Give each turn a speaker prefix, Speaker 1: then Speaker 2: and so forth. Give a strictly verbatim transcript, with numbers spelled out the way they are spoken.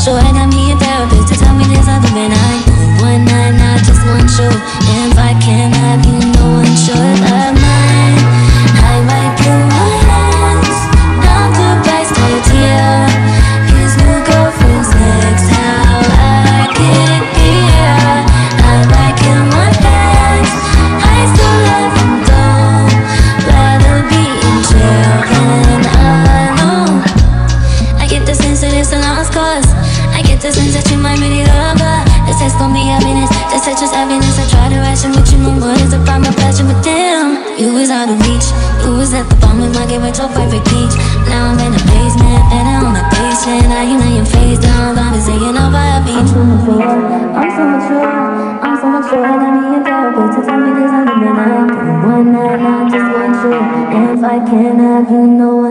Speaker 1: sure I got me a therapist to tell me there's other men. I know one night, not just one show. And if I can't have you, no one should of mine. I wipe your hands, not the best idea. His new girlfriend's next, how I get here. I like him my hands, I still love him though. Rather be in jail than alone. I get the sense that it's a lost cause. I get the sense that you might really love her. The sex gon' be happiness, the sex just happiness. I try to ration with you, no more is about my passion. But damn, you was out of reach. You was at the bottom of my game with your perfect peach. Now I'm in the basement, and I'm on my basement. Now you lay your face down, I've been saying over a beach. I'm so mature, I'm so mature. I got me a therapist to tell me there's other men. I do one night, not just one show. And if I can't have you, no